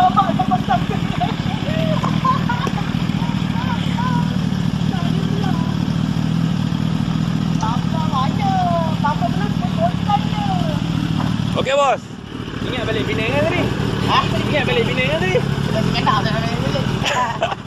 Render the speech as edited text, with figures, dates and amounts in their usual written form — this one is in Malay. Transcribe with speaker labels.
Speaker 1: Alamak, dah pasang ke. Tambah banyak. Tambah belah sepotong je.
Speaker 2: Okey bos. Ingat balik Penang kan tadi?
Speaker 1: Ha?
Speaker 2: Ingat balik Penang kan tadi?
Speaker 1: Dah sekejap dah balik.